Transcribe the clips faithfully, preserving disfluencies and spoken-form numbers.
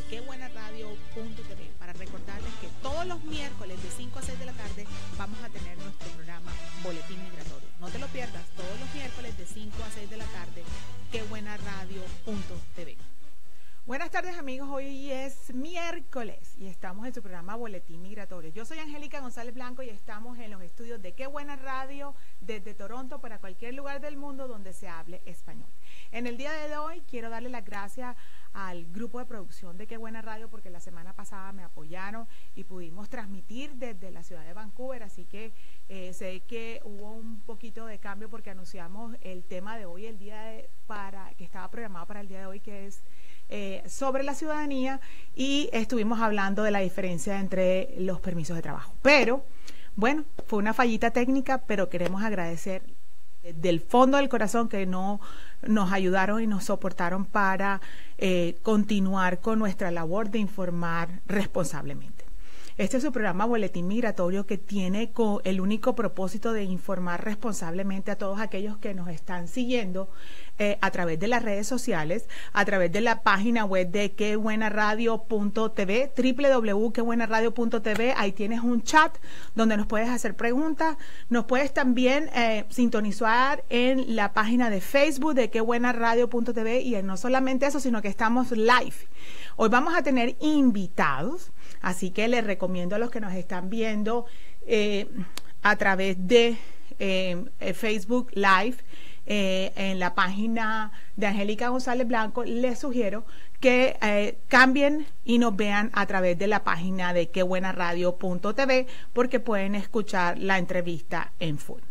que buena radio punto t v para recordarles que todos los miércoles de cinco a seis de la tarde vamos a tener nuestro programa Boletín Migratorio. No te lo pierdas, todos los miércoles de cinco a seis de la tarde, que buena radio punto t v. Buenas tardes, amigos, hoy es miércoles y estamos en su programa Boletín Migratorio. Yo soy Angélica González Blanco y estamos en los estudios de Qué Buena Radio desde Toronto para cualquier lugar del mundo donde se hable español. En el día de hoy quiero darle las gracias al grupo de producción de Qué Buena Radio porque la semana pasada me apoyaron y pudimos transmitir desde la ciudad de Vancouver, así que eh, sé que hubo un poquito de cambio porque anunciamos el tema de hoy, el día de, para que estaba programado para el día de hoy, que es Eh, sobre la ciudadanía, y estuvimos hablando de la diferencia entre los permisos de trabajo. Pero, bueno, fue una fallita técnica, pero queremos agradecer del fondo del corazón que no nos ayudaron y nos soportaron para eh, continuar con nuestra labor de informar responsablemente. Este es su programa Boletín Migratorio, que tiene el único propósito de informar responsablemente a todos aquellos que nos están siguiendo eh, a través de las redes sociales, a través de la página web de que buena radio punto t v, doble u doble u doble u punto que buena radio punto t v. Ahí tienes un chat donde nos puedes hacer preguntas. Nos puedes también eh, sintonizar en la página de Facebook de que buena radio punto t v, y no solamente eso, sino que estamos live. Hoy vamos a tener invitados, así que les recomiendo a los que nos están viendo eh, a través de eh, Facebook Live, eh, en la página de Angélica González Blanco, les sugiero que eh, cambien y nos vean a través de la página de que buena radio punto t v, porque pueden escuchar la entrevista en full.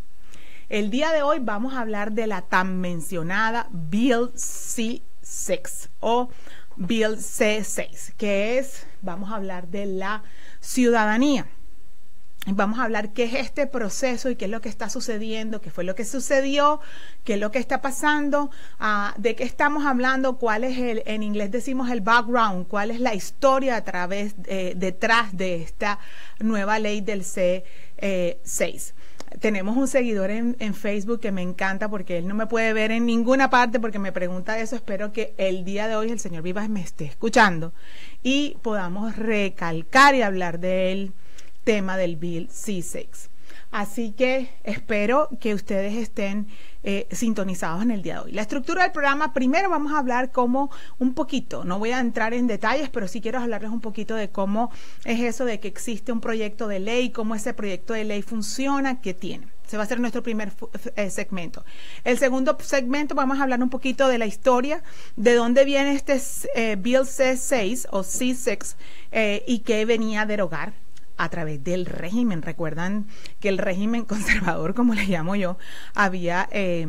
El día de hoy vamos a hablar de la tan mencionada Bill C seis o Bill C seis, que es, vamos a hablar de la ciudadanía. Vamos a hablar qué es este proceso y qué es lo que está sucediendo, qué fue lo que sucedió, qué es lo que está pasando, uh, de qué estamos hablando, cuál es el, en inglés decimos el background, cuál es la historia a través, eh, detrás de esta nueva ley del C seis. Tenemos un seguidor en, en Facebook que me encanta porque él no me puede ver en ninguna parte porque me pregunta eso. Espero que el día de hoy el señor Vivas me esté escuchando y podamos recalcar y hablar del tema del Bill C seis. Así que espero que ustedes estén eh, sintonizados en el día de hoy. La estructura del programa: primero vamos a hablar como un poquito, no voy a entrar en detalles, pero sí quiero hablarles un poquito de cómo es eso de que existe un proyecto de ley, cómo ese proyecto de ley funciona, qué tiene. Ese va a ser nuestro primer eh, segmento. El segundo segmento vamos a hablar un poquito de la historia, de dónde viene este eh, Bill C seis o C seis eh, y qué venía a derogar a través del régimen. Recuerdan que el régimen conservador, como le llamo yo, había eh,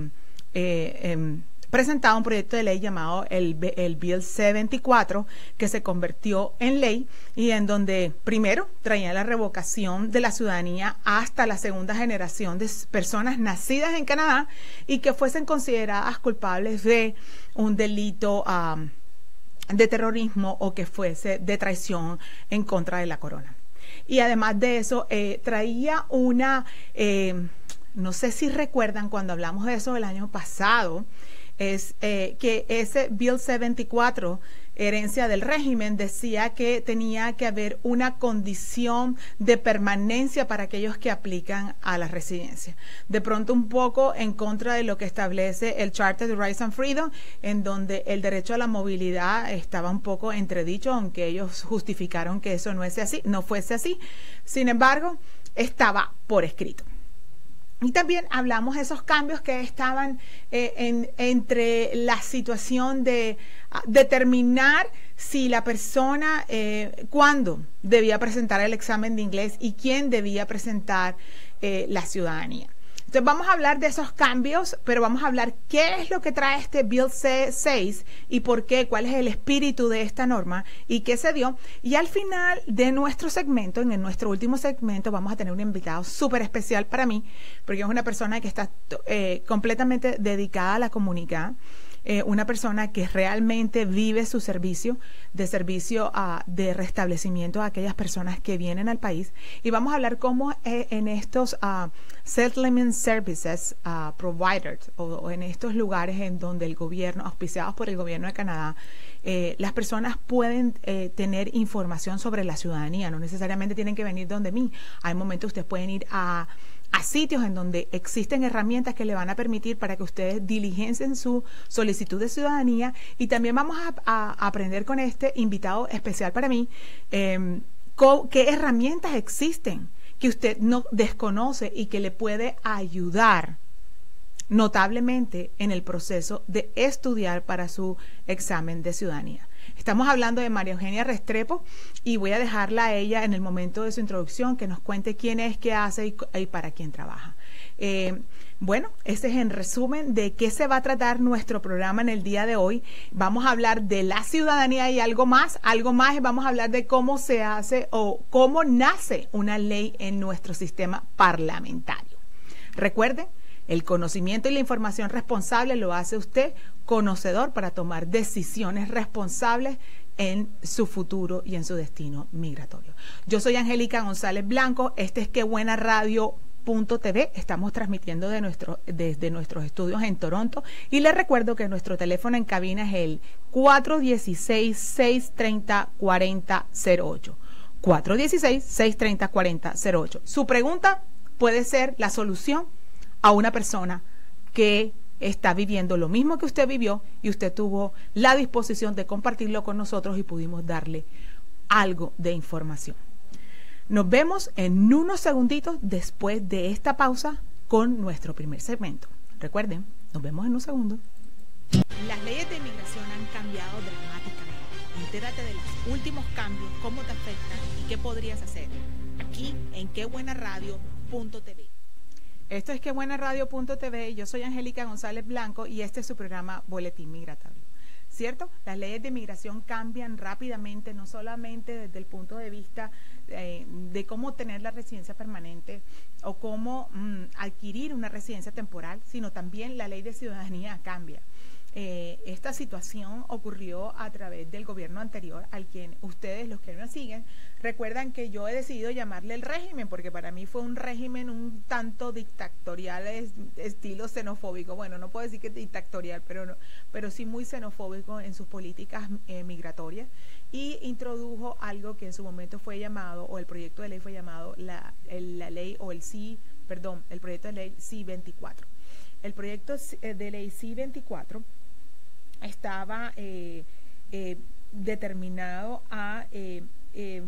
eh, eh, presentado un proyecto de ley llamado el, el Bill C veinticuatro, que se convirtió en ley y en donde primero traía la revocación de la ciudadanía hasta la segunda generación de personas nacidas en Canadá y que fuesen consideradas culpables de un delito um, de terrorismo o que fuese de traición en contra de la corona. Y además de eso, eh, traía una, eh, no sé si recuerdan cuando hablamos de eso el año pasado, es eh, que ese Bill C veinticuatro, herencia del régimen, decía que tenía que haber una condición de permanencia para aquellos que aplican a la residencia. De pronto un poco en contra de lo que establece el Charter de Rights and Freedom, en donde el derecho a la movilidad estaba un poco entredicho, aunque ellos justificaron que eso no es así, no fuese así. Sin embargo, estaba por escrito. Y también hablamos de esos cambios que estaban eh, en, entre la situación de uh, determinar si la persona, eh, cuándo debía presentar el examen de inglés y quién debía presentar eh, la ciudadanía. Entonces vamos a hablar de esos cambios, pero vamos a hablar qué es lo que trae este Bill C seis y por qué, cuál es el espíritu de esta norma y qué se dio. Y al final de nuestro segmento, en nuestro último segmento, vamos a tener un invitado súper especial para mí, porque es una persona que está eh, completamente dedicada a la comunidad eh, una persona que realmente vive su servicio, de servicio uh, de restablecimiento a aquellas personas que vienen al país. Y vamos a hablar cómo eh, en estos uh, settlement services uh, providers, o, o en estos lugares en donde el gobierno, auspiciados por el gobierno de Canadá, eh, las personas pueden eh, tener información sobre la ciudadanía. No necesariamente tienen que venir donde mí. Hay momentos ustedes pueden ir a a sitios en donde existen herramientas que le van a permitir para que ustedes diligencien su solicitud de ciudadanía. Y también vamos a, a aprender con este invitado especial para mí, eh, qué herramientas existen que usted no desconoce y que le puede ayudar notablemente en el proceso de estudiar para su examen de ciudadanía. Estamos hablando de María Eugenia Restrepo y voy a dejarla a ella en el momento de su introducción que nos cuente quién es, qué hace y, y para quién trabaja. Eh, bueno, ese es en resumen de qué se va a tratar nuestro programa en el día de hoy. Vamos a hablar de la ciudadanía y algo más, algo más, vamos a hablar de cómo se hace o cómo nace una ley en nuestro sistema parlamentario. Recuerden, el conocimiento y la información responsable lo hace usted conocedor para tomar decisiones responsables en su futuro y en su destino migratorio. Yo soy Angélica González Blanco, este es Qué Buena Radio punto t v, estamos transmitiendo de nuestro, desde nuestros estudios en Toronto y les recuerdo que nuestro teléfono en cabina es el cuatro uno seis, seis tres cero, cuatro cero cero ocho. cuatro uno seis, seis tres cero, cuatro cero cero ocho. Su pregunta puede ser la solución a una persona que está viviendo lo mismo que usted vivió y usted tuvo la disposición de compartirlo con nosotros y pudimos darle algo de información. Nos vemos en unos segunditos después de esta pausa con nuestro primer segmento. Recuerden, nos vemos en un segundo. Las leyes de inmigración han cambiado dramáticamente. Entérate de los últimos cambios, cómo te afectan y qué podrías hacer. Aquí en Qué Buena Radio punto t v. Esto es Qué Buena Radio punto t v, yo soy Angélica González Blanco y este es su programa Boletín Migratorio. ¿Cierto? Las leyes de inmigración cambian rápidamente, no solamente desde el punto de vista eh, de cómo tener la residencia permanente o cómo mm, adquirir una residencia temporal, sino también la ley de ciudadanía cambia. Eh, esta situación ocurrió a través del gobierno anterior, al quien ustedes, los que me siguen, recuerdan que yo he decidido llamarle el régimen, porque para mí fue un régimen un tanto dictatorial, es, estilo xenofóbico. Bueno, no puedo decir que dictatorial, pero, no, pero sí muy xenofóbico en sus políticas eh, migratorias, y introdujo algo que en su momento fue llamado, o el proyecto de ley fue llamado, la, el, la ley, o el C, perdón, el proyecto de ley C veinticuatro. El proyecto de ley C veinticuatro estaba eh, eh, determinado a, eh, eh,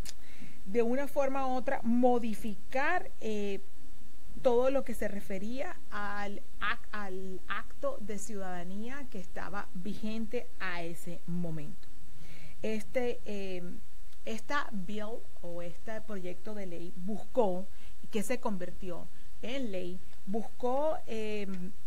de una forma u otra, modificar eh, todo lo que se refería al, al acto de ciudadanía que estaba vigente a ese momento. Este, eh, esta bill o este proyecto de ley buscó, que se convirtió en ley, buscó eh,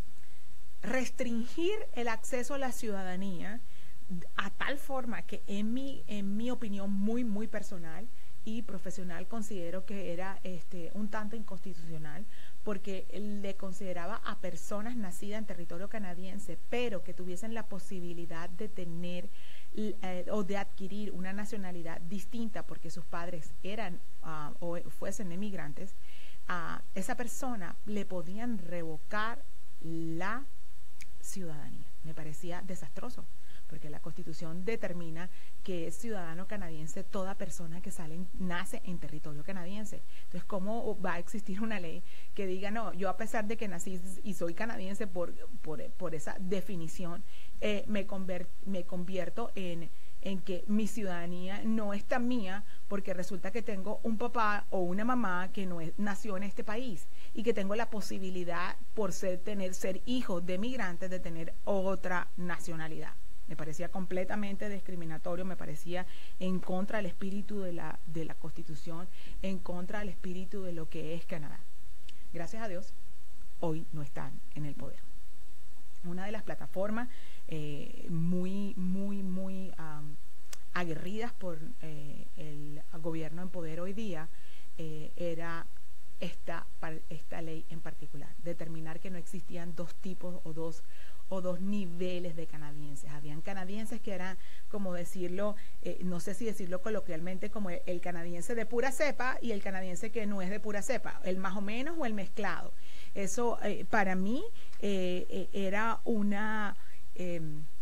restringir el acceso a la ciudadanía a tal forma que en mi, en mi opinión muy, muy personal y profesional considero que era este, un tanto inconstitucional, porque le consideraba a personas nacidas en territorio canadiense, pero que tuviesen la posibilidad de tener eh, o de adquirir una nacionalidad distinta porque sus padres eran uh, o fuesen emigrantes, a esa persona le podían revocar la ciudadanía. Me parecía desastroso, porque la Constitución determina que es ciudadano canadiense toda persona que sale, nace en territorio canadiense. Entonces, ¿cómo va a existir una ley que diga, no, yo a pesar de que nací y soy canadiense por, por, por esa definición, eh, me, conver, me convierto en, en que mi ciudadanía no es tan mía porque resulta que tengo un papá o una mamá que no es, nació en este país y que tengo la posibilidad, por ser, tener, ser hijo de migrantes, de tener otra nacionalidad? Me parecía completamente discriminatorio, me parecía en contra del espíritu de la, de la Constitución, en contra del espíritu de lo que es Canadá. Gracias a Dios, hoy no están en el poder. Una de las plataformas eh, muy, muy, muy um, aguerridas por eh, el gobierno en poder hoy día eh, era esta, esta ley en particular, determinar que no existían dos tipos o dos o dos niveles de canadienses. Habían canadienses que eran, como decirlo, eh, no sé si decirlo coloquialmente, como el, el canadiense de pura cepa y el canadiense que no es de pura cepa, el más o menos o el mezclado. Eso eh, para mí eh, eh, era una eh,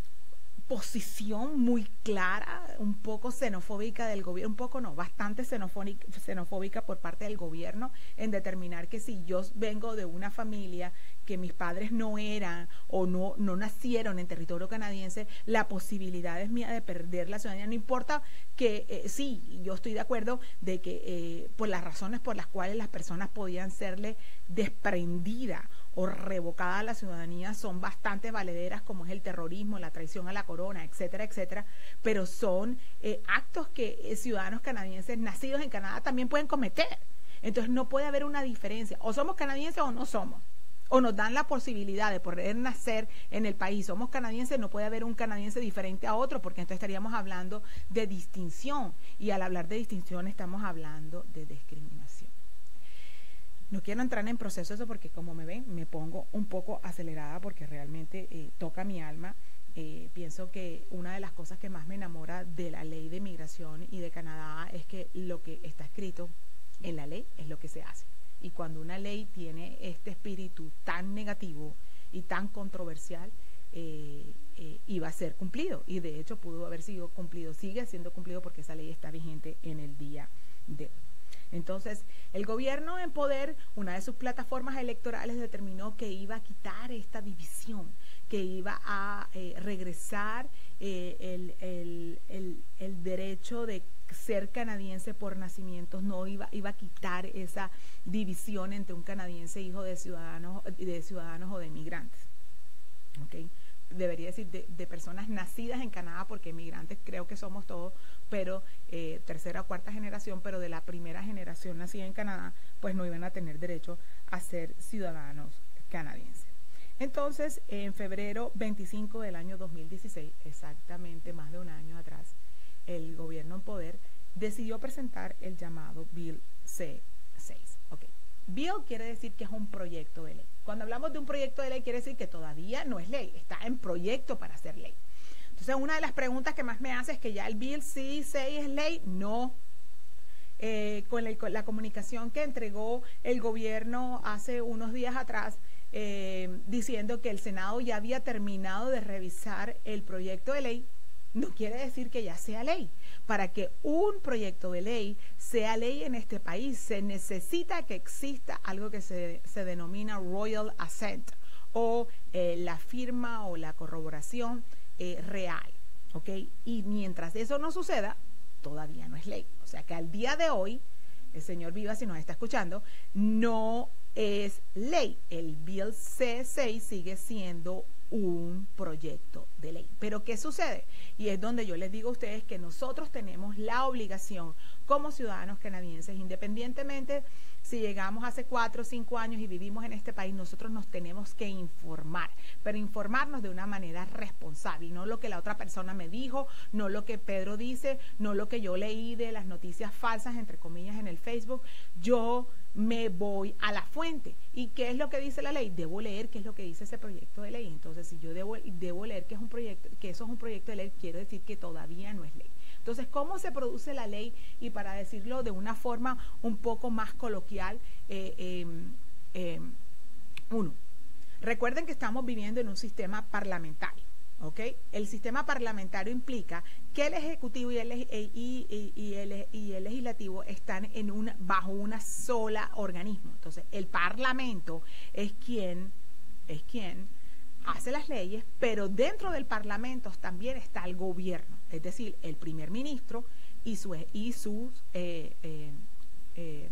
posición muy clara, un poco xenofóbica del gobierno, un poco no, bastante xenofóbica, xenofóbica por parte del gobierno en determinar que si yo vengo de una familia que mis padres no eran o no, no nacieron en territorio canadiense, la posibilidad es mía de perder la ciudadanía. No importa que, eh, sí, yo estoy de acuerdo de que eh, por las razones por las cuales las personas podían serle desprendidas o revocada la ciudadanía son bastante valederas, como es el terrorismo, la traición a la corona, etcétera, etcétera, pero son eh, actos que eh, ciudadanos canadienses nacidos en Canadá también pueden cometer. Entonces no puede haber una diferencia, o somos canadienses o no somos, o nos dan la posibilidad de poder nacer en el país, somos canadienses, no puede haber un canadiense diferente a otro, porque entonces estaríamos hablando de distinción, y al hablar de distinción estamos hablando de discriminación. No quiero entrar en proceso eso porque, como me ven, me pongo un poco acelerada porque realmente eh, toca mi alma. Eh, pienso que una de las cosas que más me enamora de la ley de migración y de Canadá es que lo que está escrito en la ley es lo que se hace. Y cuando una ley tiene este espíritu tan negativo y tan controversial, eh, eh, iba a ser cumplido. Y de hecho pudo haber sido cumplido, sigue siendo cumplido porque esa ley está vigente en el día de hoy. Entonces, el gobierno en poder, una de sus plataformas electorales determinó que iba a quitar esta división, que iba a eh, regresar eh, el, el, el, el derecho de ser canadiense por nacimientos, no iba, iba a quitar esa división entre un canadiense hijo de ciudadanos, de ciudadanos o de inmigrantes. ¿Okay? Debería decir de, de personas nacidas en Canadá, porque inmigrantes creo que somos todos, pero eh, tercera o cuarta generación, pero de la primera generación nacida en Canadá, pues no iban a tener derecho a ser ciudadanos canadienses. Entonces, en febrero veinticinco del año dos mil dieciséis, exactamente más de un año atrás, el gobierno en poder decidió presentar el llamado Bill C seis. Okay. Bill quiere decir que es un proyecto de ley. Cuando hablamos de un proyecto de ley, quiere decir que todavía no es ley, está en proyecto para ser ley. Entonces, una de las preguntas que más me hace es que ya el Bill C seis es ley. No. Eh, con, el, con la comunicación que entregó el gobierno hace unos días atrás, eh, diciendo que el Senado ya había terminado de revisar el proyecto de ley, no quiere decir que ya sea ley. Para que un proyecto de ley sea ley en este país, se necesita que exista algo que se, se denomina Royal Assent, o eh, la firma o la corroboración eh, real, ¿ok? Y mientras eso no suceda, todavía no es ley. O sea que al día de hoy, el señor Viva, si nos está escuchando, no es ley. El Bill C seis sigue siendo un proyecto de ley. Pero ¿qué sucede? Y es donde yo les digo a ustedes que nosotros tenemos la obligación como ciudadanos canadienses, independientemente si llegamos hace cuatro o cinco años y vivimos en este país, nosotros nos tenemos que informar, pero informarnos de una manera responsable, y no lo que la otra persona me dijo, no lo que Pedro dice, no lo que yo leí de las noticias falsas, entre comillas, en el Facebook. Yo me voy a la fuente. ¿Y qué es lo que dice la ley? Debo leer qué es lo que dice ese proyecto de ley. Entonces, si yo debo, debo leer que es un proyecto, que eso es un proyecto de ley, quiere decir que todavía no es ley. Entonces, ¿cómo se produce la ley? Y para decirlo de una forma un poco más coloquial, eh, eh, eh, uno, recuerden que estamos viviendo en un sistema parlamentario, ¿ok? El sistema parlamentario implica que el Ejecutivo y el, y, y, y el, y el Legislativo están en una, bajo una sola organismo. Entonces, el Parlamento es quien, es quien hace las leyes, pero dentro del Parlamento también está el gobierno, es decir, el primer ministro y, su, y, sus, eh, eh, eh,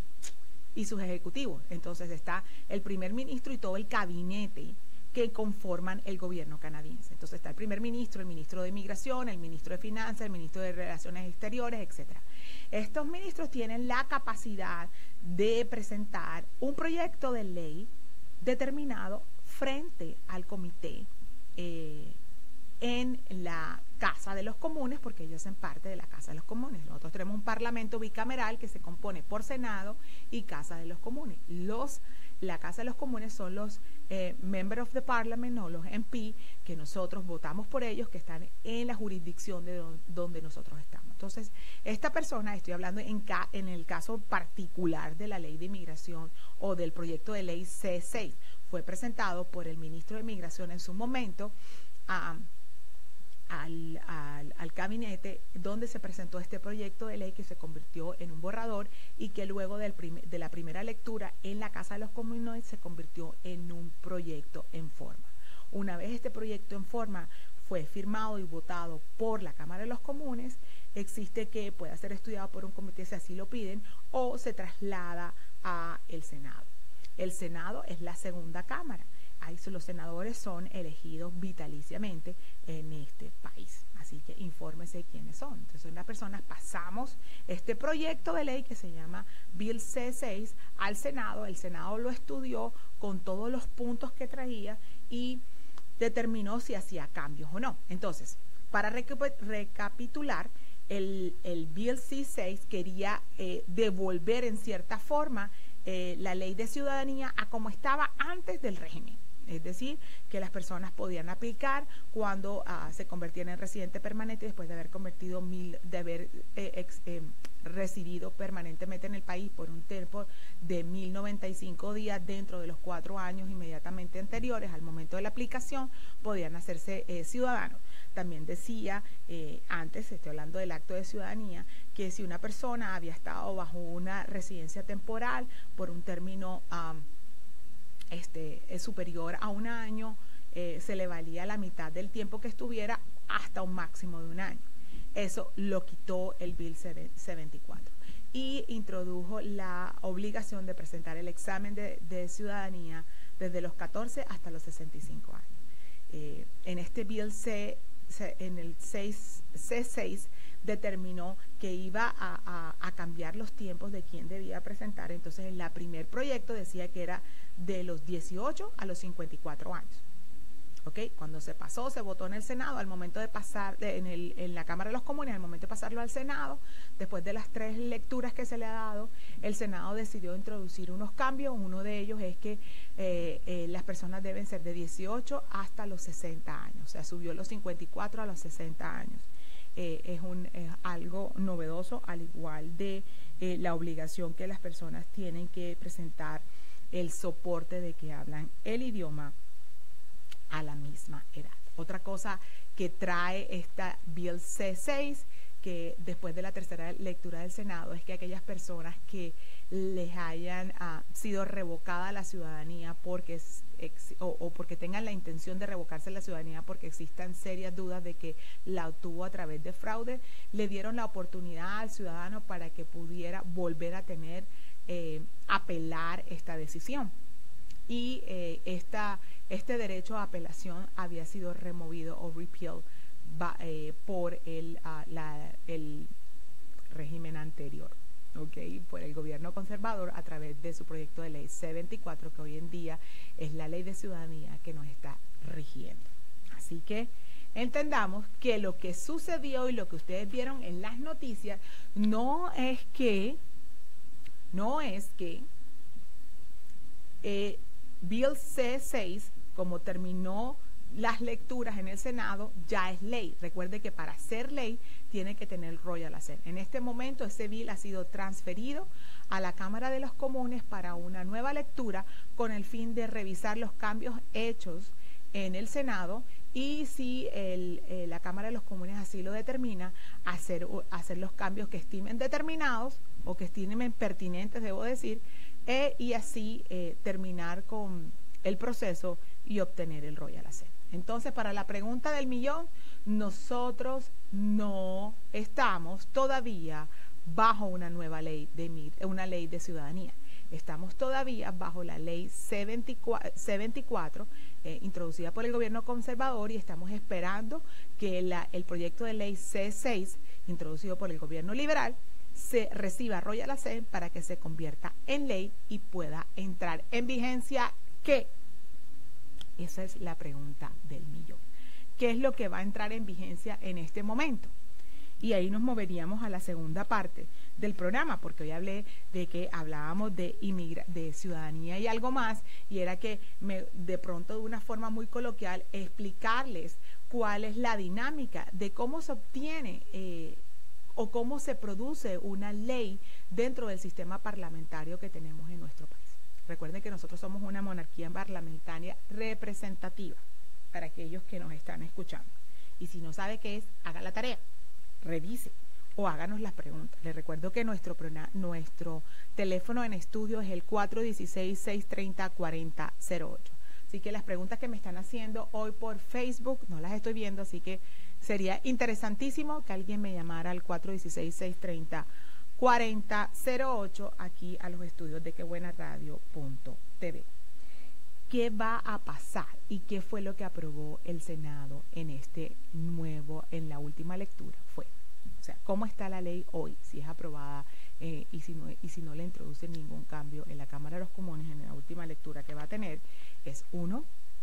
y sus ejecutivos. Entonces está el primer ministro y todo el gabinete que conforman el gobierno canadiense. Entonces está el primer ministro, el ministro de Inmigración, el ministro de Finanzas, el ministro de Relaciones Exteriores, etcétera. Estos ministros tienen la capacidad de presentar un proyecto de ley determinado frente al comité eh, en la Casa de los Comunes, porque ellos hacen parte de la Casa de los Comunes. Nosotros tenemos un parlamento bicameral que se compone por Senado y Casa de los Comunes. Los, la Casa de los Comunes son los eh, Member of the Parliament o los M P que nosotros votamos por ellos, que están en la jurisdicción de don, donde nosotros estamos. Entonces, esta persona, estoy hablando en, ca, en el caso particular de la Ley de Inmigración o del proyecto de ley C seis, fue presentado por el ministro de Inmigración en su momento a... Um, Al, al, al gabinete, donde se presentó este proyecto de ley que se convirtió en un borrador y que luego del prim de la primera lectura en la Casa de los Comunes se convirtió en un proyecto en forma. Una vez este proyecto en forma fue firmado y votado por la Cámara de los Comunes, existe que pueda ser estudiado por un comité si así lo piden, o se traslada a el Senado. El Senado es la segunda cámara. Ahí los senadores son elegidos vitaliciamente en este país. Así que infórmese quiénes son. Entonces, las personas pasamos este proyecto de ley que se llama Bill C seis al Senado. El Senado lo estudió con todos los puntos que traía y determinó si hacía cambios o no. Entonces, para recapitular, el, el Bill C seis quería eh, devolver en cierta forma eh, la ley de ciudadanía a como estaba antes del régimen. Es decir, que las personas podían aplicar cuando uh, se convertían en residente permanente después de haber convertido mil, de haber eh, ex, eh, residido permanentemente en el país por un tiempo de mil noventa y cinco días dentro de los cuatro años inmediatamente anteriores al momento de la aplicación, podían hacerse eh, ciudadanos. También decía, eh, antes, estoy hablando del acto de ciudadanía, que si una persona había estado bajo una residencia temporal por un término um, Este, es superior a un año, eh, se le valía la mitad del tiempo que estuviera hasta un máximo de un año. Eso lo quitó el Bill setenta y cuatro y introdujo la obligación de presentar el examen de, de ciudadanía desde los catorce hasta los sesenta y cinco años. Eh, en este Bill C, en el C seis determinó que iba a, a, a cambiar los tiempos de quién debía presentar. Entonces, el primer proyecto decía que era de los dieciocho a los cincuenta y cuatro años. ¿Ok? Cuando se pasó, se votó en el Senado, al momento de pasar, de, en, el, en la Cámara de los Comunes, al momento de pasarlo al Senado, después de las tres lecturas que se le ha dado, el Senado decidió introducir unos cambios. Uno de ellos es que eh, eh, las personas deben ser de dieciocho hasta los sesenta años, o sea, subió los cincuenta y cuatro a los sesenta años. Eh, es, un, es algo novedoso, al igual de eh, la obligación que las personas tienen que presentar el soporte de que hablan el idioma a la misma edad. Otra cosa que trae esta Bill C seis, que después de la tercera lectura del Senado, es que aquellas personas que les hayan uh, sido revocada la ciudadanía porque es, ex, o, o porque tengan la intención de revocarse la ciudadanía porque existan serias dudas de que la obtuvo a través de fraude, le dieron la oportunidad al ciudadano para que pudiera volver a tener, eh, apelar esta decisión. Y eh, esta, este derecho a apelación había sido removido o repealed va, eh, por el, uh, la, el régimen anterior. Okay, por el gobierno conservador a través de su proyecto de ley setenta y cuatro, que hoy en día es la ley de ciudadanía que nos está rigiendo. Así que entendamos que lo que sucedió y lo que ustedes vieron en las noticias no es que, no es que eh, Bill C seis, como terminó las lecturas en el Senado, ya es ley. Recuerde que para ser ley tiene que tener Royal Assent. En este momento ese bill ha sido transferido a la Cámara de los Comunes para una nueva lectura con el fin de revisar los cambios hechos en el Senado y, si el, eh, la Cámara de los Comunes así lo determina, hacer, hacer los cambios que estimen determinados o que estimen pertinentes, debo decir, eh, y así eh, terminar con el proceso y obtener el Royal Assent. Entonces, para la pregunta del millón, nosotros no estamos todavía bajo una nueva ley de una ley de ciudadanía. Estamos todavía bajo la ley setenta y cuatro, eh, introducida por el gobierno conservador, y estamos esperando que la, el proyecto de ley C seis, introducido por el gobierno liberal, se reciba Royal Assent para que se convierta en ley y pueda entrar en vigencia. ¿Qué? Esa es la pregunta del millón. qué es lo que va a entrar en vigencia en este momento. Y ahí nos moveríamos a la segunda parte del programa, porque hoy hablé de que hablábamos de, inmigra de ciudadanía y algo más, y era que me, de pronto de una forma muy coloquial explicarles cuál es la dinámica de cómo se obtiene eh, o cómo se produce una ley dentro del sistema parlamentario que tenemos en nuestro país. Recuerden que nosotros somos una monarquía parlamentaria representativa, para aquellos que nos están escuchando. Y si no sabe qué es, haga la tarea, revise o háganos las preguntas. Les recuerdo que nuestro, nuestro teléfono en estudio es el cuatro uno seis, seis tres cero, cuatro cero cero ocho. Así que las preguntas que me están haciendo hoy por Facebook no las estoy viendo, así que sería interesantísimo que alguien me llamara al cuatro uno seis, seis tres cero, cuatro cero cero ocho aquí a los estudios de quebuenaradio punto t v. ¿Qué va a pasar y qué fue lo que aprobó el Senado en este nuevo, en la última lectura? Fue, o sea, ¿cómo está la ley hoy? Si es aprobada eh, y, si no, y si no le introduce ningún cambio en la Cámara de los Comunes en la última lectura que va a tener, es uno,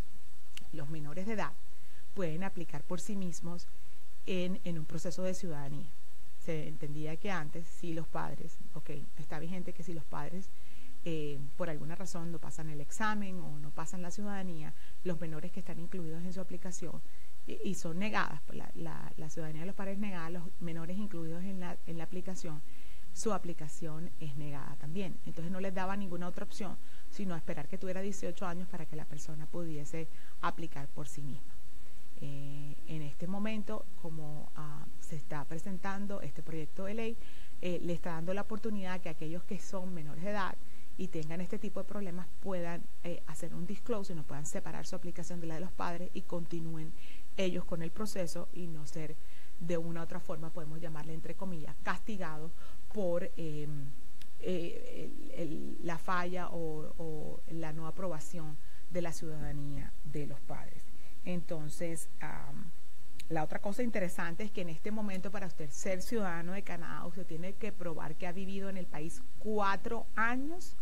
los menores de edad pueden aplicar por sí mismos en, en un proceso de ciudadanía. Se entendía que antes, si los padres, ok, está vigente que si los padres Eh, por alguna razón no pasan el examen o no pasan la ciudadanía, los menores que están incluidos en su aplicación y, y son negadas, la, la, la ciudadanía de los padres negada, los menores incluidos en la, en la aplicación, su aplicación es negada también. Entonces no les daba ninguna otra opción, sino esperar que tuviera dieciocho años para que la persona pudiese aplicar por sí misma. Eh, en este momento, como uh, se está presentando este proyecto de ley, eh, le está dando la oportunidad que aquellos que son menores de edad y tengan este tipo de problemas puedan eh, hacer un disclosure, no puedan separar su aplicación de la de los padres y continúen ellos con el proceso y no ser de una u otra forma, podemos llamarle entre comillas, castigados por eh, eh, el, el, la falla o, o la no aprobación de la ciudadanía de los padres. Entonces, um, la otra cosa interesante es que en este momento, para usted ser ciudadano de Canadá, usted tiene que probar que ha vivido en el país cuatro años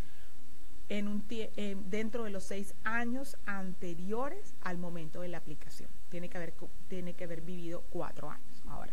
en un eh, dentro de los seis años anteriores al momento de la aplicación. Tiene que haber, tiene que haber vivido cuatro años. Ahora,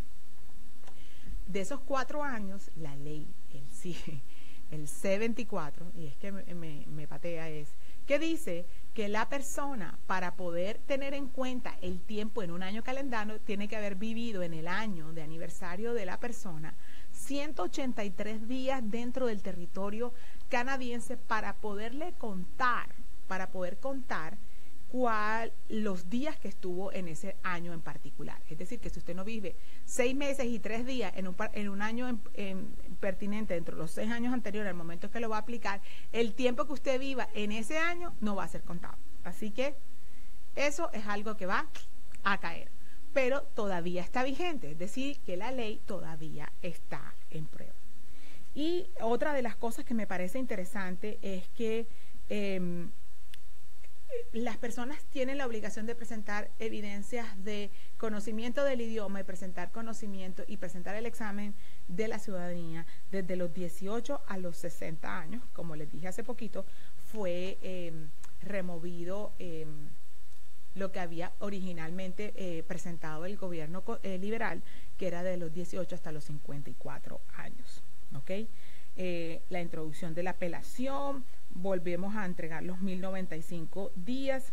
de esos cuatro años, la ley, el, sí, el C veinticuatro, y es que me, me, me patea, es que dice que la persona, para poder tener en cuenta el tiempo en un año calendario, tiene que haber vivido en el año de aniversario de la persona ciento ochenta y tres días dentro del territorio canadiense para poderle contar, para poder contar cuál, los días que estuvo en ese año en particular. Es decir, que si usted no vive seis meses y tres días en un, en un año en, en, pertinente dentro de los seis años anteriores al momento que lo va a aplicar, el tiempo que usted viva en ese año no va a ser contado. Así que eso es algo que va a caer, pero todavía está vigente, es decir, que la ley todavía está en prueba. Y otra de las cosas que me parece interesante es que eh, las personas tienen la obligación de presentar evidencias de conocimiento del idioma y presentar conocimiento y presentar el examen de la ciudadanía desde los dieciocho a los sesenta años. Como les dije hace poquito, fue eh, removido eh, lo que había originalmente eh, presentado el gobierno eh, liberal, que era de los dieciocho hasta los cincuenta y cuatro años. ¿Okay? Eh, la introducción de la apelación, volvemos a entregar los mil noventa y cinco días,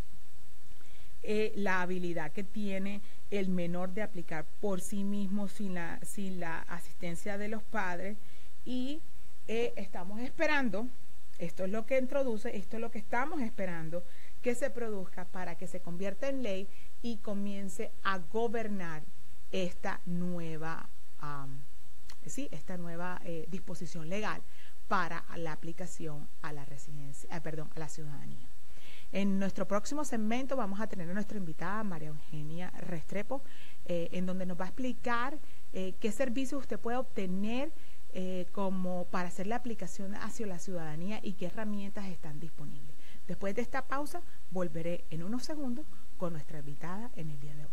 eh, la habilidad que tiene el menor de aplicar por sí mismo sin la, sin la asistencia de los padres, y eh, estamos esperando, esto es lo que introduce, esto es lo que estamos esperando que se produzca para que se convierta en ley y comience a gobernar esta nueva um, sí, esta nueva eh, disposición legal para la aplicación a la residencia, eh, perdón, a la ciudadanía. En nuestro próximo segmento vamos a tener a nuestra invitada María Eugenia Restrepo, eh, en donde nos va a explicar eh, qué servicios usted puede obtener eh, como para hacer la aplicación hacia la ciudadanía y qué herramientas están disponibles. Después de esta pausa, volveré en unos segundos con nuestra invitada en el día de hoy.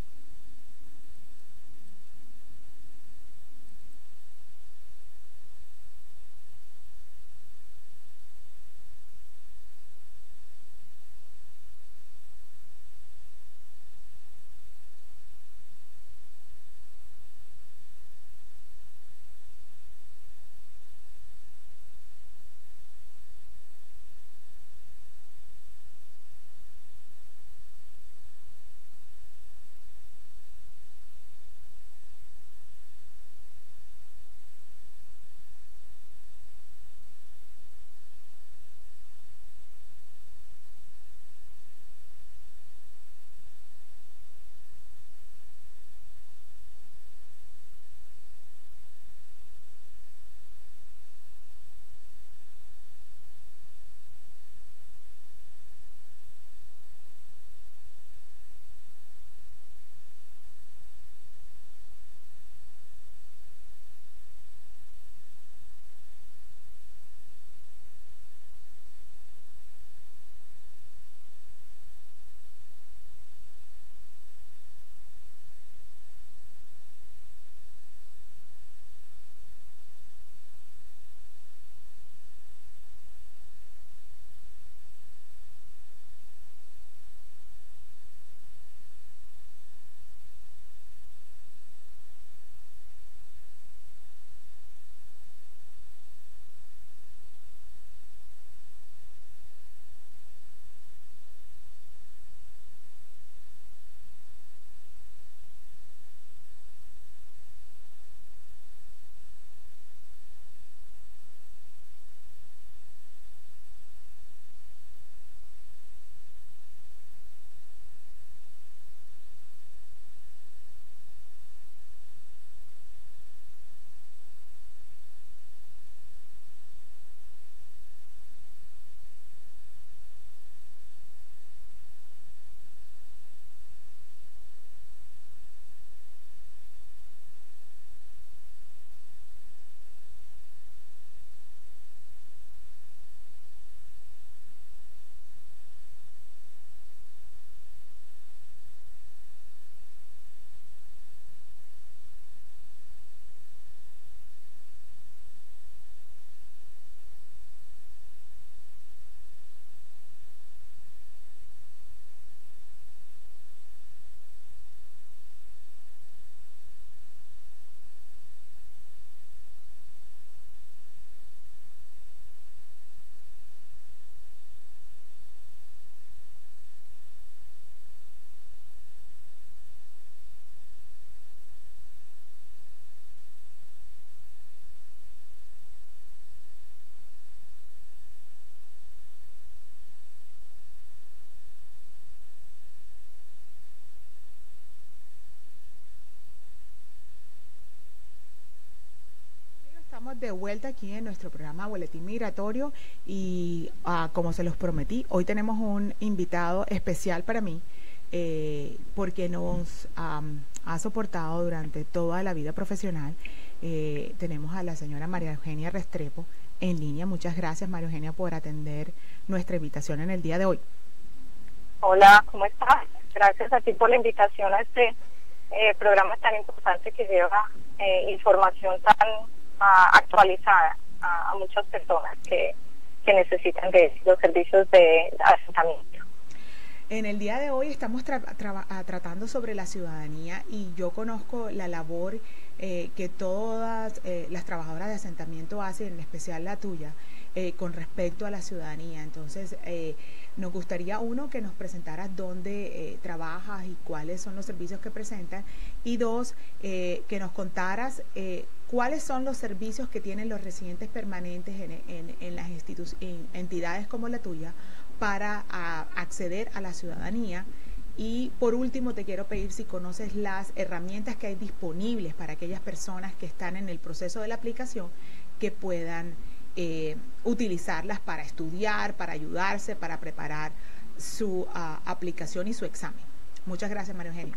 estamos de vuelta aquí en nuestro programa Boletín Migratorio y uh, como se los prometí, hoy tenemos un invitado especial para mí eh, porque nos um, ha soportado durante toda la vida profesional. Eh, tenemos a la señora María Eugenia Restrepo en línea. Muchas gracias, María Eugenia, por atender nuestra invitación en el día de hoy. Hola, ¿cómo estás? Gracias a ti por la invitación a este eh, programa tan importante que lleva eh, información tan uh, actualizada a, a muchas personas que, que necesitan de los servicios de asentamiento. En el día de hoy estamos tra tra tratando sobre la ciudadanía y yo conozco la labor eh, que todas eh, las trabajadoras de asentamiento hacen, en especial la tuya, eh, con respecto a la ciudadanía. Entonces, eh, nos gustaría, uno, que nos presentaras dónde eh, trabajas y cuáles son los servicios que presentan, y dos, eh, que nos contaras eh, cuáles son los servicios que tienen los residentes permanentes en, en, en las en entidades como la tuya para a, acceder a la ciudadanía. Y por último, te quiero pedir si conoces las herramientas que hay disponibles para aquellas personas que están en el proceso de la aplicación, que puedan Eh, utilizarlas para estudiar, para ayudarse, para preparar su uh, aplicación y su examen. Muchas gracias, María Eugenia.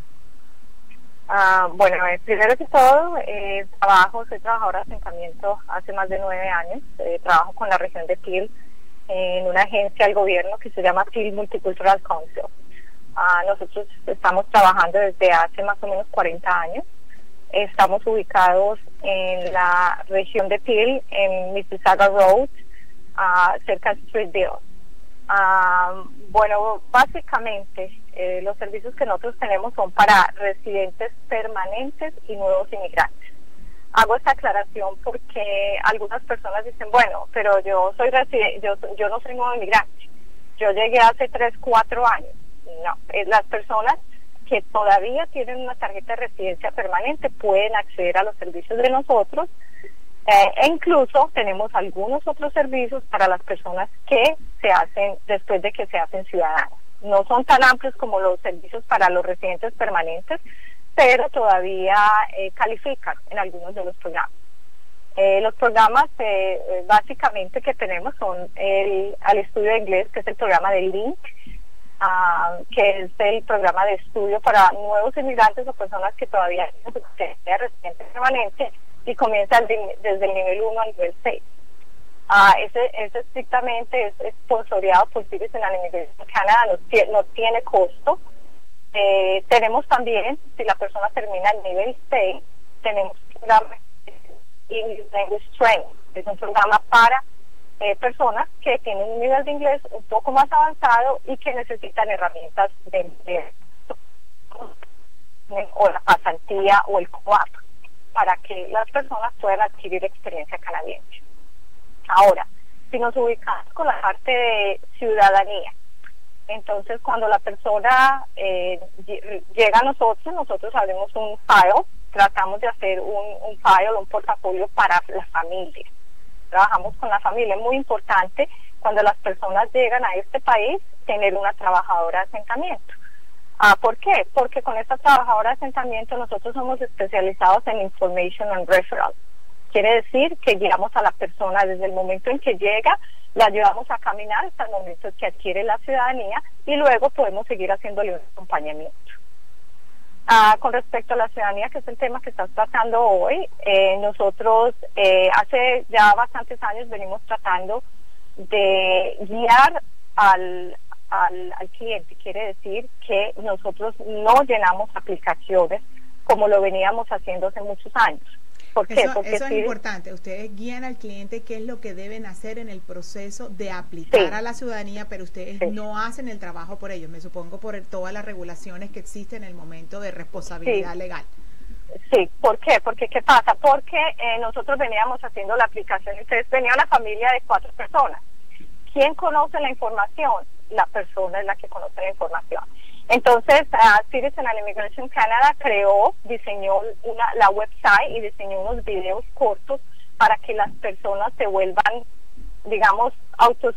Uh, bueno, eh, primero que todo, eh, trabajo, soy trabajadora de asentamiento hace más de nueve años. Eh, trabajo con la región de Peel en una agencia del gobierno que se llama Peel Multicultural Council. Uh, nosotros estamos trabajando desde hace más o menos cuarenta años. Estamos ubicados en la región de Peel, en Mississauga Road, uh, cerca de Streetville. Uh, bueno, básicamente eh, los servicios que nosotros tenemos son para residentes permanentes y nuevos inmigrantes. Hago esta aclaración porque algunas personas dicen, bueno, pero yo soy residente, yo, yo no soy nuevo inmigrante. Yo llegué hace tres, cuatro años. No, eh, las personas que todavía tienen una tarjeta de residencia permanente pueden acceder a los servicios de nosotros, eh, e incluso tenemos algunos otros servicios para las personas que se hacen después de que se hacen ciudadanas. No son tan amplios como los servicios para los residentes permanentes, pero todavía eh, califican en algunos de los programas. Eh, los programas eh, básicamente que tenemos son el al estudio de inglés, que es el programa de LINK, Uh, que es el programa de estudio para nuevos inmigrantes o personas que todavía tienen su residencia residente permanente y comienza de, desde el nivel uno al nivel seis. Uh, ese, ese estrictamente es esponsoreado por Citizen and Immigration Canada, no, no tiene costo. Eh, tenemos también, si la persona termina el nivel seis, tenemos un programa English Language Training, es un programa para Eh, personas que tienen un nivel de inglés un poco más avanzado y que necesitan herramientas de, de, de o la pasantía o el co-op para que las personas puedan adquirir experiencia canadiense. Ahora, si nos ubicamos con la parte de ciudadanía, entonces cuando la persona eh, llega a nosotros, nosotros abrimos un file, tratamos de hacer un, un file, un portafolio para la familia. Trabajamos con la familia. Es muy importante cuando las personas llegan a este país tener una trabajadora de asentamiento. Ah, ¿por qué? Porque con esta trabajadora de asentamiento nosotros somos especializados en Information and Referral. Quiere decir que guiamos a la persona desde el momento en que llega, la ayudamos a caminar hasta el momento en que adquiere la ciudadanía y luego podemos seguir haciéndole un acompañamiento. Ah, con respecto a la ciudadanía, que es el tema que estás tratando hoy, eh, nosotros eh, hace ya bastantes años venimos tratando de guiar al, al, al cliente. Quiere decir que nosotros no llenamos aplicaciones como lo veníamos haciendo hace muchos años. ¿Por qué? Eso, Porque eso es si, importante. Ustedes guían al cliente qué es lo que deben hacer en el proceso de aplicar sí, a la ciudadanía, pero ustedes sí. no hacen el trabajo por ellos, me supongo por el, todas las regulaciones que existen en el momento de responsabilidad sí. legal. Sí, ¿por qué? Porque ¿qué pasa? Porque eh, nosotros veníamos haciendo la aplicación y ustedes venía una familia de cuatro personas. ¿Quién conoce la información? La persona es la que conoce la información. Entonces, uh, Citizen and Immigration Canada creó, diseñó una, la website y diseñó unos videos cortos para que las personas se vuelvan, digamos,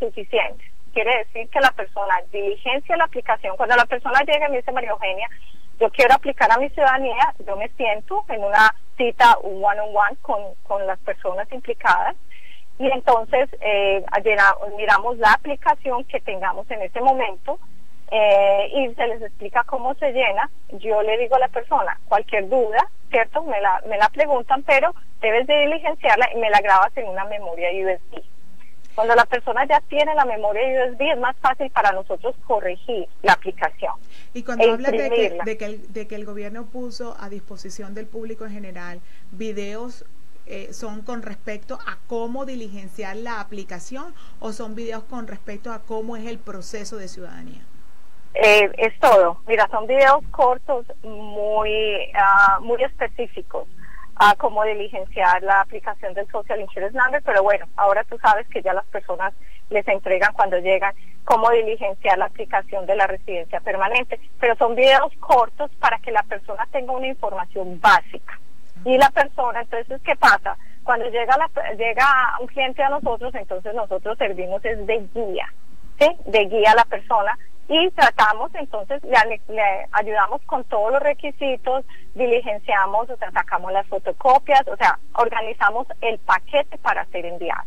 autosuficientes. Quiere decir que la persona diligencia la aplicación. Cuando la persona llega y me dice, María Eugenia, yo quiero aplicar a mi ciudadanía, yo me siento en una cita one on one con, con las personas implicadas y entonces eh, miramos la aplicación que tengamos en ese momento eh, y se les explica cómo se llena. Yo le digo a la persona, cualquier duda, ¿cierto? Me la, me la preguntan, pero debes de diligenciarla y me la grabas en una memoria U S B. Cuando la persona ya tiene la memoria U S B es más fácil para nosotros corregir la aplicación. Y cuando e hablas de que, de, que el, de que el gobierno puso a disposición del público en general videos, eh, ¿son con respecto a cómo diligenciar la aplicación o son videos con respecto a cómo es el proceso de ciudadanía? Eh, es todo. Mira, son videos cortos muy, uh, muy específicos a cómo diligenciar la aplicación del Social Insurance Number, pero bueno, ahora tú sabes que ya las personas les entregan cuando llegan cómo diligenciar la aplicación de la residencia permanente, pero son videos cortos para que la persona tenga una información básica. Y la persona, entonces, ¿qué pasa? Cuando llega la, llega un cliente a nosotros, entonces nosotros servimos es de guía, ¿sí? De guía a la persona y tratamos, entonces, le, le ayudamos con todos los requisitos, diligenciamos, o sea, sacamos las fotocopias, o sea, organizamos el paquete para ser enviado.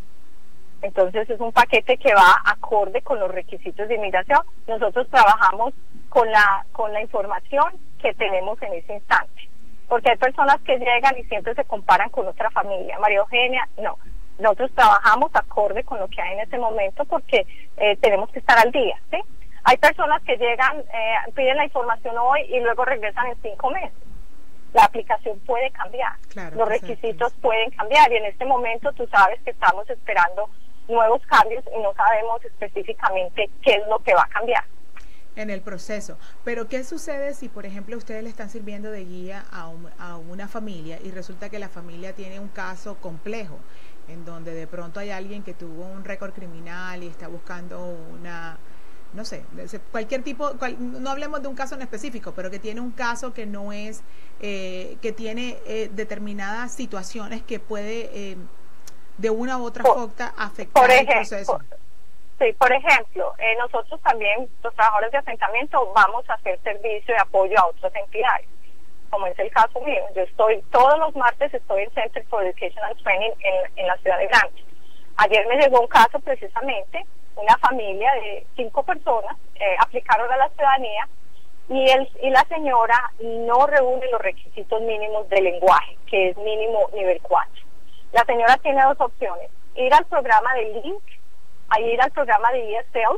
Entonces es un paquete que va acorde con los requisitos de inmigración. Nosotros trabajamos con la, con la información que tenemos en ese instante. Porque hay personas que llegan y siempre se comparan con otra familia. María Eugenia, no. Nosotros trabajamos acorde con lo que hay en ese momento porque eh, tenemos que estar al día, ¿sí? Hay personas que llegan, eh, piden la información hoy y luego regresan en cinco meses. La aplicación puede cambiar. Claro, los requisitos sí. pueden cambiar y en este momento tú sabes que estamos esperando nuevos cambios y no sabemos específicamente qué es lo que va a cambiar en el proceso. Pero ¿qué sucede si, por ejemplo, ustedes le están sirviendo de guía a, un, a una familia y resulta que la familia tiene un caso complejo, en donde de pronto hay alguien que tuvo un récord criminal y está buscando una, no sé, cualquier tipo, cual, no hablemos de un caso en específico, pero que tiene un caso que no es, eh, que tiene eh, determinadas situaciones que puede... Eh, de una u otra forma afectar por ejemplo, el proceso. Por, sí, por ejemplo, eh, nosotros también, los trabajadores de asentamiento, vamos a hacer servicio de apoyo a otras entidades, como es el caso mío. Yo estoy, todos los martes estoy en Center for Education and Training en, en la ciudad de Grant. Ayer me llegó un caso precisamente, una familia de cinco personas eh, aplicaron a la ciudadanía y, el, y la señora no reúne los requisitos mínimos de lenguaje, que es mínimo nivel cuatro. La señora tiene dos opciones, ir al programa de Link, a ir al programa de E S L,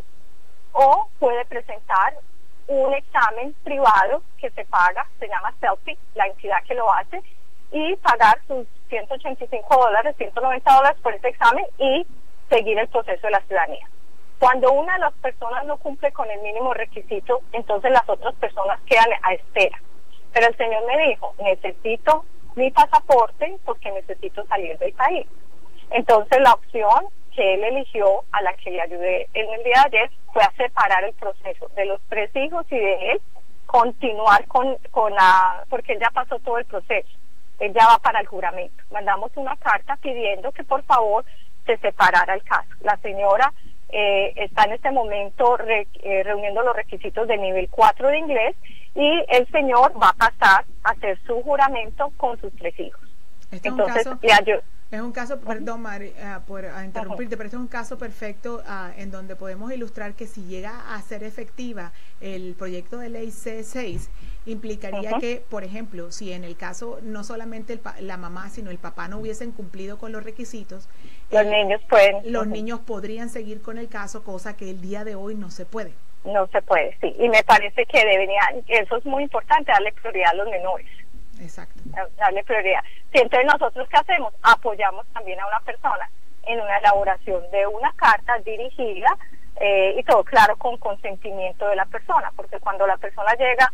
o puede presentar un examen privado que se paga, se llama CELPI, la entidad que lo hace, y pagar sus ciento ochenta y cinco dólares, ciento noventa dólares por ese examen y seguir el proceso de la ciudadanía. Cuando una de las personas no cumple con el mínimo requisito, entonces las otras personas quedan a espera. Pero el señor me dijo, necesito mi pasaporte porque necesito salir del país. Entonces la opción que él eligió, a la que le ayudé en el día de ayer, fue a separar el proceso de los tres hijos y de él, continuar con, con la, porque él ya pasó todo el proceso, él ya va para el juramento. Mandamos una carta pidiendo que por favor se separara el caso. La señora eh, está en este momento re, eh, reuniendo los requisitos de nivel cuatro de inglés y el señor va a pasar a hacer su juramento con sus tres hijos. Este Entonces, es un caso, ya yo, es un caso perdón, Mari, uh, por uh, interrumpirte, uh-huh. pero este es un caso perfecto uh, en donde podemos ilustrar que si llega a ser efectiva el proyecto de ley C seis, implicaría uh-huh. que, por ejemplo, si en el caso no solamente el pa la mamá, sino el papá no hubiesen cumplido con los requisitos, los eh, niños pueden, los uh-huh. niños podrían seguir con el caso, cosa que el día de hoy no se puede. No se puede, sí. Y me parece que debería, eso es muy importante, darle prioridad a los menores. Exacto. Darle prioridad. Sí, entonces nosotros, ¿qué hacemos? Apoyamos también a una persona en una elaboración de una carta dirigida eh, y todo claro con consentimiento de la persona, porque cuando la persona llega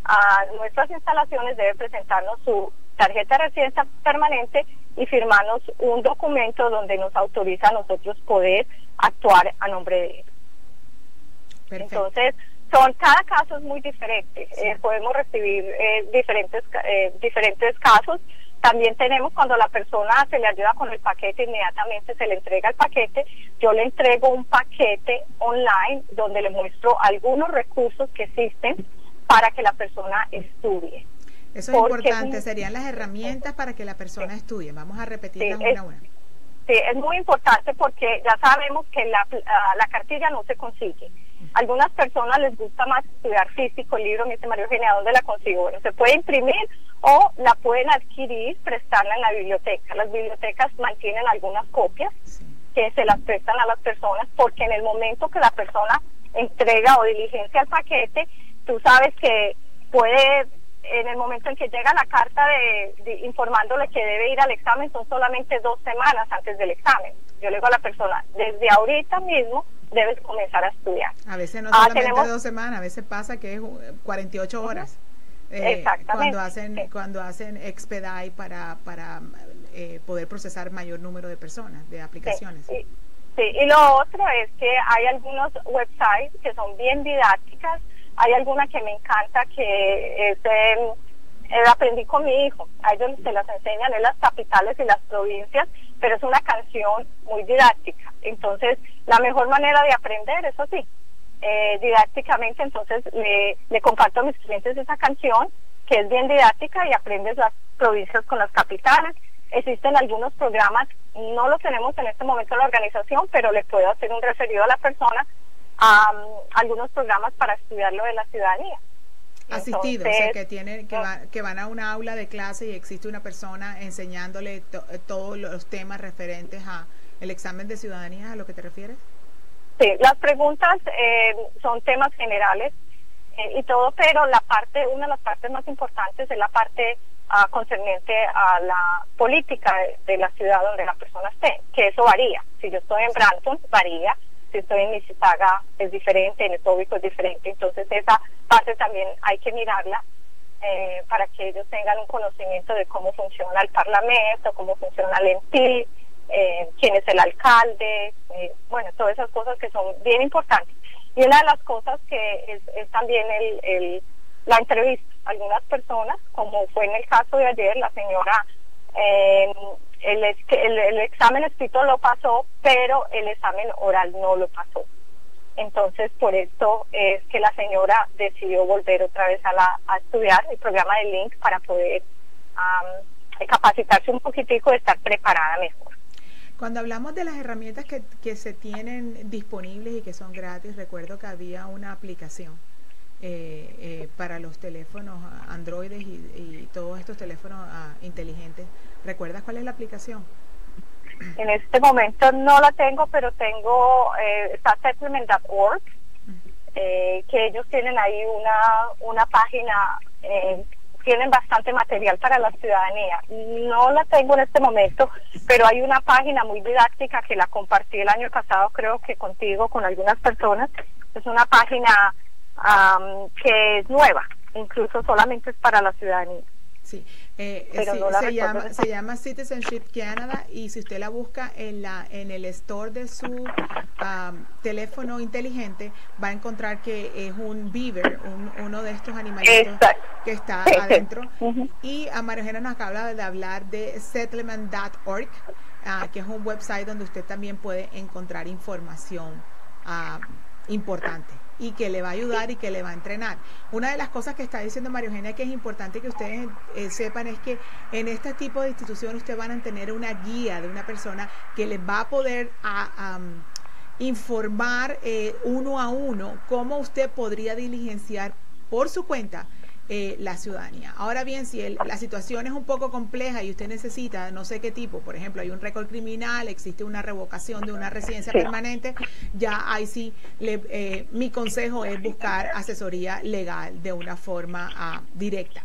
a nuestras instalaciones debe presentarnos su tarjeta de residencia permanente y firmarnos un documento donde nos autoriza a nosotros poder actuar a nombre de él. Perfecto. Entonces, son cada caso es muy diferente. Sí. Eh, podemos recibir eh, diferentes eh, diferentes casos. También tenemos cuando la persona se le ayuda con el paquete, inmediatamente se le entrega el paquete. Yo le entrego un paquete online donde le muestro algunos recursos que existen para que la persona estudie. Eso es importante, serían las herramientas para que la persona sí. estudie. Vamos a repetirlas sí, una a una. Sí, es muy importante porque ya sabemos que la, la cartilla no se consigue. Algunas personas les gusta más estudiar físico, el libro, me dice María Eugenia, ¿dónde la consigo? Bueno, se puede imprimir o la pueden adquirir, prestarla en la biblioteca. Las bibliotecas mantienen algunas copias sí. que se las prestan a las personas porque en el momento que la persona entrega o diligencia el paquete, tú sabes que puede, en el momento en que llega la carta de, de informándole que debe ir al examen, son solamente dos semanas antes del examen. Yo le digo a la persona, desde ahorita mismo debes comenzar a estudiar. A veces no solamente ah, tenemos, dos semanas, a veces pasa que es cuarenta y ocho horas. Eh, Exactamente. Cuando hacen sí. cuando hacen expedite para para eh, poder procesar mayor número de personas, de aplicaciones. Sí, sí. sí, y lo otro es que hay algunos websites que son bien didácticas. Hay alguna que me encanta que es eh, eh, aprendí con mi hijo. A ellos se las enseñan en las capitales y las provincias, pero es una canción muy didáctica. Entonces, la mejor manera de aprender, eso sí, eh, didácticamente, entonces le, le comparto a mis clientes esa canción, que es bien didáctica y aprendes las provincias con las capitales. Existen algunos programas, no los tenemos en este momento en la organización, pero le puedo hacer un referido a la persona a um, algunos programas para estudiar lo de la ciudadanía. Asistido, Entonces, o sea, que tienen que, va, que van a una aula de clase y existe una persona enseñándole to, todos los temas referentes a el examen de ciudadanía, ¿a lo que te refieres? Sí, las preguntas eh, son temas generales eh, y todo, pero la parte, una de las partes más importantes es la parte uh, concerniente a la política de, de la ciudad donde la persona esté, que eso varía. Si yo estoy en Brampton, varía. Si estoy en Mississauga es diferente, en Etobicoke es diferente, entonces esa parte también hay que mirarla eh, para que ellos tengan un conocimiento de cómo funciona el Parlamento, cómo funciona el M P, eh, quién es el alcalde, eh, bueno, todas esas cosas que son bien importantes. Y una de las cosas que es, es también el, el, la entrevista. Algunas personas, como fue en el caso de ayer, la señora... Eh, El, el, el examen escrito lo pasó, pero el examen oral no lo pasó. Entonces, por esto es que la señora decidió volver otra vez a, la, a estudiar el programa de Link para poder um, capacitarse un poquitico de estar preparada mejor. Cuando hablamos de las herramientas que, que se tienen disponibles y que son gratis, recuerdo que había una aplicación eh, eh, para los teléfonos Android y, y todos estos teléfonos uh, inteligentes. ¿Recuerdas cuál es la aplicación? En este momento no la tengo, pero tengo, eh, está settlement punto org, eh, que ellos tienen ahí una, una página, eh, tienen bastante material para la ciudadanía. No la tengo en este momento, pero hay una página muy didáctica que la compartí el año pasado, creo que contigo, con algunas personas. Es una página um, que es nueva, incluso solamente es para la ciudadanía. Sí, eh, sí no se, llama, se llama Citizenship Canada y si usted la busca en la en el store de su um, teléfono inteligente va a encontrar que es un beaver, un, uno de estos animalitos Exacto. que está sí, adentro. Sí. Uh-huh. Y a María Eugenia nos acaba de hablar de settlement punto org, uh, que es un website donde usted también puede encontrar información uh, importante y que le va a ayudar y que le va a entrenar. Una de las cosas que está diciendo María Eugenia que es importante que ustedes eh, sepan es que en este tipo de instituciones ustedes van a tener una guía de una persona que les va a poder a, um, informar eh, uno a uno cómo usted podría diligenciar por su cuenta Eh, la ciudadanía. Ahora bien, si el, la situación es un poco compleja y usted necesita no sé qué tipo, por ejemplo, hay un récord criminal, existe una revocación de una residencia sí. permanente, ya ahí sí, le, eh, mi consejo es buscar asesoría legal de una forma uh, directa.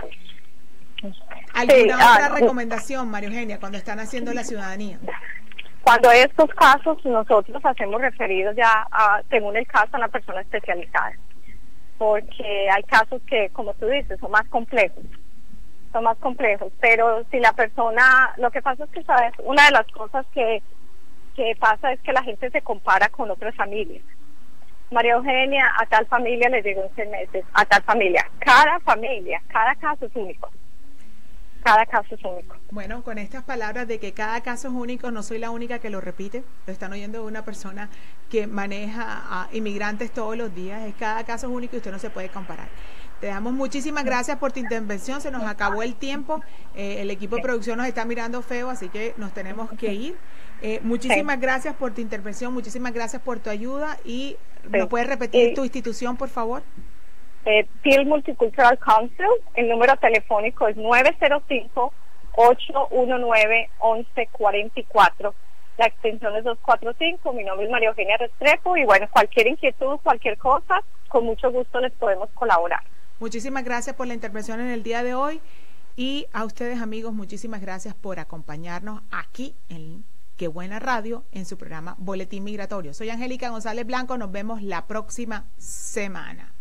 ¿Alguna sí, otra ah, recomendación, María Eugenia, cuando están haciendo la ciudadanía? Cuando hay estos casos, nosotros hacemos referidos ya, a, según el caso, a una persona especializada. Porque hay casos que, como tú dices, son más complejos, son más complejos, pero si la persona, lo que pasa es que, ¿sabes? Una de las cosas que, que pasa es que la gente se compara con otras familias. María Eugenia, a tal familia le llegó en seis meses, a tal familia. Cada familia, cada caso es único. Cada caso es único. Bueno, con estas palabras de que cada caso es único, no soy la única que lo repite, lo están oyendo de una persona que maneja a inmigrantes todos los días, es cada caso es único y usted no se puede comparar. Te damos muchísimas gracias por tu intervención. Se nos acabó el tiempo. Eh, el equipo de producción nos está mirando feo, así que nos tenemos que ir. Eh, muchísimas sí. gracias por tu intervención, muchísimas gracias por tu ayuda. Y sí. ¿nos puedes repetir sí. tu institución, por favor? Eh, T I L Multicultural Council. El número telefónico es nueve cero cinco, ocho uno nueve, once cuarenta y cuatro. La extensión es doscientos cuarenta y cinco. Mi nombre es María Eugenia Restrepo. Y bueno, cualquier inquietud, cualquier cosa, con mucho gusto les podemos colaborar. Muchísimas gracias por la intervención en el día de hoy. Y a ustedes, amigos, muchísimas gracias por acompañarnos aquí en Qué Buena Radio, en su programa Boletín Migratorio. Soy Angélica González Blanco. Nos vemos la próxima semana.